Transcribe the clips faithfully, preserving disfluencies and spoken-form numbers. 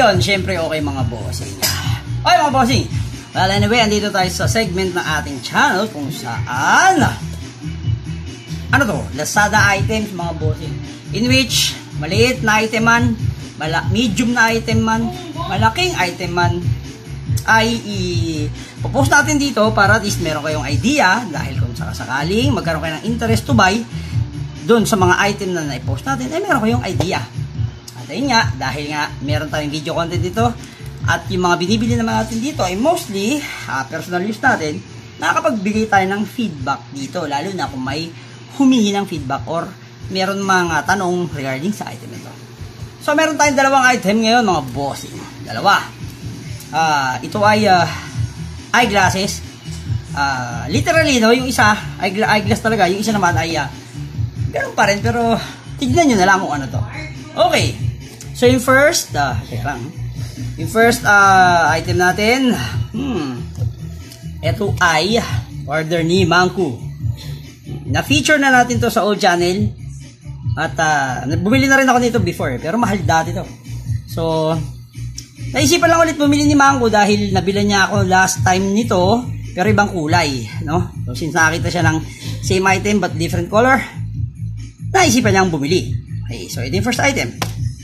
Ayun, syempre okay mga bossing. Okay mga bossing. Well anyway, andito tayo sa segment ng ating channel kung saan ano to? Lazada items mga bossing. In which, maliit na item man, mala medium na item man, malaking item man, ay i-post natin dito para at least meron kayong idea dahil kung sakasakaling magkaroon kayo ng interest to buy doon sa mga item na na-post natin, ay meron kayong idea. At ayun nga, dahil nga meron tayong video content dito at yung mga binibili naman natin dito ay mostly uh, personal use natin, nakakapagbigay tayo ng feedback dito, lalo na kung may humingi ng feedback or meron mga tanong regarding sa item ito. So meron tayong dalawang item ngayon mga bossing. Dalawa. Uh, ito ay uh, eyeglasses. Uh, literally no, yung isa eyeglass, eyeglass talaga, yung isa naman ay uh, ganun pa rin, pero tignan nyo na lang kung ano to. Okay. So yung first, uh, lang. Yung first uh, item natin, hmm, ito ay order ni Mangku. Na-feature na natin to sa old channel. At uh, bumili na rin ako nito before, pero mahal dati to. So, naisipan lang ulit bumili ni Mangku dahil nabila niya ako last time nito, pero ibang kulay, no? So, since nakita siya ng same item but different color, naisipan niyang bumili. Okay, so ito yung first item.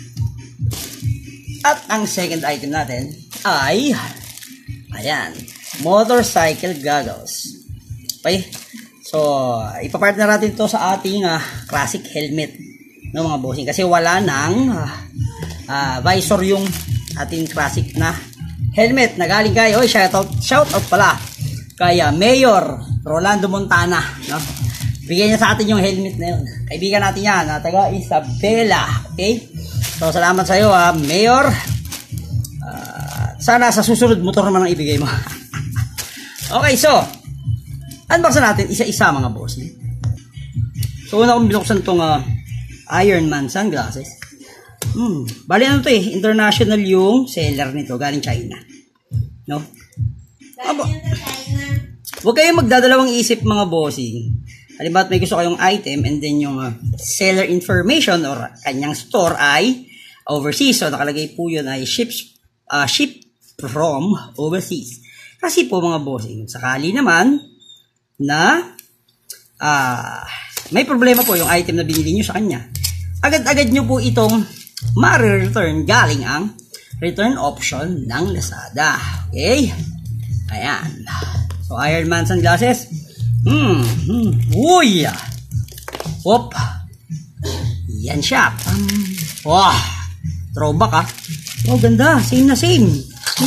At ang second item natin ay, ayan, motorcycle goggles. Okay, so ipapart na natin ito sa ating uh, classic helmet, no mga bossing, kasi wala nang uh, uh, visor yung ating classic na helmet na galing kay, oy, shout out, shout out pala kay uh, Mayor Rolando Montana, no? Bigyan niya sa atin yung helmet na yun. Kaibigan natin yan, uh, taga Isabela. Okay? So, salamat sa iyo, uh, Mayor. Uh, sana sa susunod motor naman ang ibigay mo. Okay, so, unboxin natin isa-isa mga boss. So, una kong binuksan itong uh, Iron Man sunglasses. Hmm, bali ano to eh, international yung seller nito, galing China. No? Abo, huwag kayong magdadalawang isip mga bossing. Halimbawa may gusto kayong item and then yung uh, seller information or kanyang store ay overseas. So nakalagay po yun ay ships, uh, ship from overseas. Kasi po mga bossing, sakali naman na uh, may problema po yung item na binili nyo sa kanya, agad-agad nyo po itong ma-return galing ang return option ng Lazada. Okay? Ayan. So Iron Man sunglasses. Hmm, hmm, uy, whoop, yan siya, um, wah, throwback ah, oh ganda, same na same,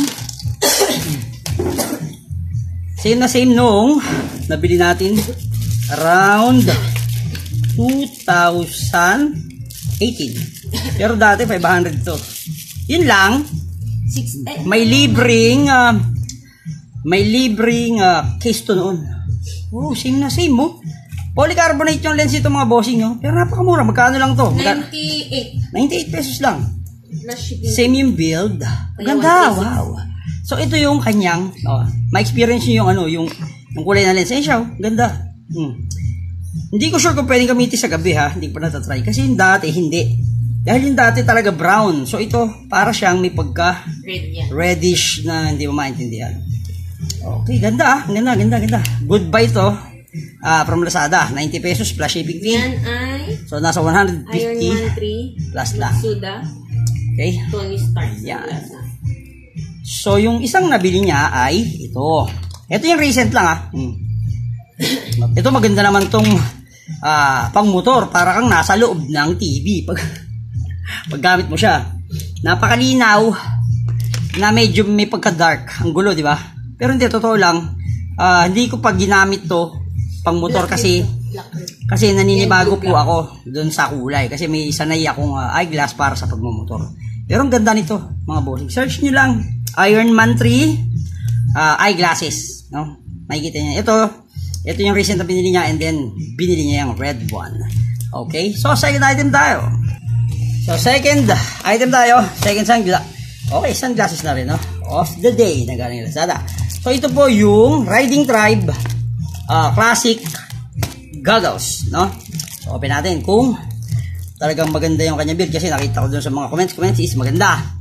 same na same nung nabili natin around two thousand eighteen, pero dati five hundred to, yun lang, may libreng, uh, may libreng uh, case to noon. Oh, same na same mo. Oh. Polycarbonate yung lens ito mga bossing nyo. Pero napakamura. Magkano lang to? ninety-eight. ninety-eight pesos lang. Same yung build. Ganda. Wow. So, ito yung kanyang, oh, ma-experience nyo yung ano, yung, yung kulay na lens. Ayun siya. Ganda. Hmm. Hindi ko sure kung pwedeng gamitin sa gabi ha. Hindi ko pa natatry. Kasi yung dati, hindi. Dahil yung dati talaga brown. So, ito, para siyang may pagka reddish na hindi mo maintindihan. Okay, ganda ah. Ganda, ganda, ganda. Goodbye to. Uh, from Lazada. ninety pesos plus shipping fee. Yan ay so, nasa one hundred fifty Iron Man three plus lang. Suda. Okay. Tony Stark. Yan. So, yung isang nabili niya ay ito. Ito yung recent lang ah. Hmm. Ito maganda naman tong uh, pang motor. Para kang nasa loob ng T V. Pag, paggamit mo siya. Napakalinaw na medyo may pagka-dark. Ang gulo, di ba? Pero hindi, totoo lang, uh, hindi ko pa ginamit to pang motor kasi kasi naninibago po ako doon sa kulay kasi may sanay akong uh, eyeglass para sa pagmumotor. Pero ang ganda nito mga bossing. Search nyo lang Iron Man three uh, eyeglasses, no? Makikita niyo. Ito, ito yung recent na binili niya and then binili niya yung red one. Okay? So, second item tayo. So, second item tayo. Second sunglass. Okay, sunglasses na rin, no? Of the day na galing Lazada. So, ito po yung Riding Tribe uh, Classic Goggles, no? So, open natin kung talagang maganda yung kanya build kasi nakita ko dun sa mga comments. Comments is maganda.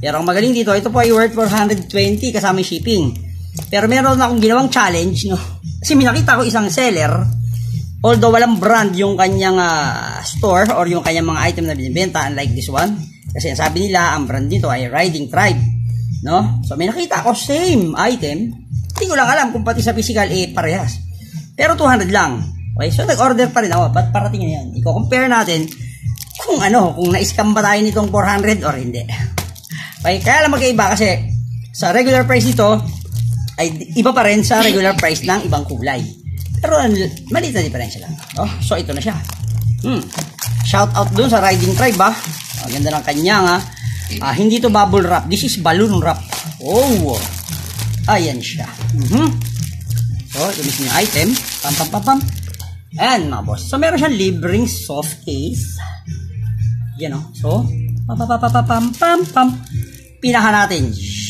Pero ang magaling dito, ito po ay worth four hundred twenty kasama yung shipping. Pero meron akong ginawang challenge, no? Kasi minakita ko isang seller, although walang brand yung kanyang uh, store or yung kanyang mga item na binibenta, unlike this one. Kasi sabi nila, ang brand dito ay Riding Tribe, no? So may nakita ako, same item. Hindi ko lang alam kung pati sa physical, eh, parehas. Pero two hundred lang. Okay, so nag-order pa rin ako. Ba't parating na yan? I-compare natin kung ano, kung na-scam ba tayo nitong four hundred or hindi. Okay, kaya lang magkaiba kasi sa regular price nito, ay iba pa rin sa regular price ng ibang kulay. Pero maliit na diferensya lang. Oh, so ito na siya. Hmm. Shout out dun sa Riding Tribe, ah. Ang ganda ng kanya, nga. Ah, hindi to bubble wrap. This is balloon wrap. Oh. Ayan siya. Mm-hmm. So, ito mismo yung item. Pam, pam, pam, pam. Ayan, mga boss. So, meron siyang libreng soft case. Yan, o. So, pam, pam, pam, pam, pam, pam, pam. Pinahan natin.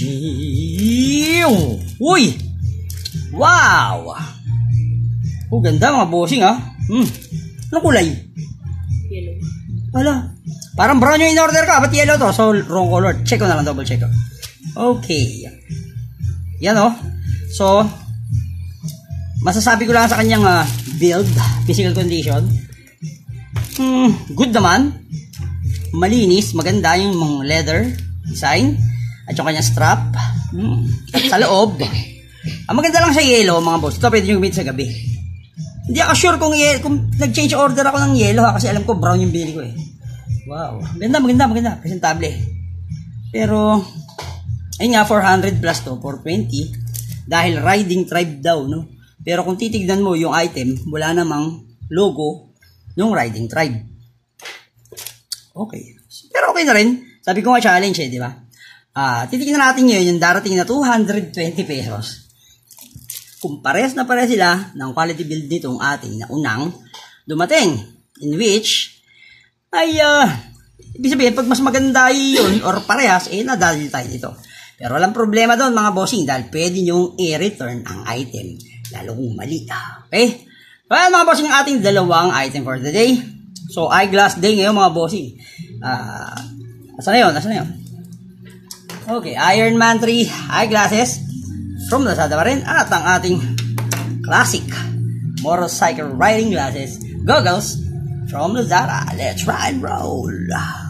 Uy! Wow! Oh, ganda, mga bossing, ha? Hmm. Anong kulay? Yellow. Wala. Parang brown yung in-order ka. Ba't yellow to? So, wrong color. Check ko na lang. Double check ko. Okay. Yan, oh. So, masasabi ko lang sa kanyang uh, build, physical condition. Hmm, good naman. Malinis, maganda yung mga leather design at yung kanyang strap. Hmm. At sa loob, ang maganda lang sa yellow, mga boss. Ito pwede nyo gamitin sa gabi. Hindi ako sure kung, kung nag-change order ako ng yellow, ha, kasi alam ko brown yung binili ko eh. Wow. Maganda, maganda, maganda. Presentable. Pero, ayun nga, four hundred plus to, four twenty. Dahil Riding Tribe daw, no? Pero kung titignan mo yung item, wala namang logo ng Riding Tribe. Okay. Pero okay na rin. Sabi ko nga challenge eh, di ba? Ah, titignan natin ngayon yung darating na two hundred twenty pesos. Kung pares na pares sila ng quality build nitong ating na unang dumating. In which, ay, uh, ibig sabihin, pag mas maganda yun or parehas, eh, nadali tayo dito. Pero walang problema doon, mga bossing, dahil pwede nyong i-return ang item, lalo kung mali. Okay? Well, mga bossing, ang ating dalawang item for the day. So, eyeglass day ngayon, mga bossing. Ah, uh, asa na yun? Asa na yun? Okay, Iron Man three eyeglasses from Lazada pa rin. At ang ating classic motorcycle riding glasses, goggles, from Lazada. Let's ride and roll.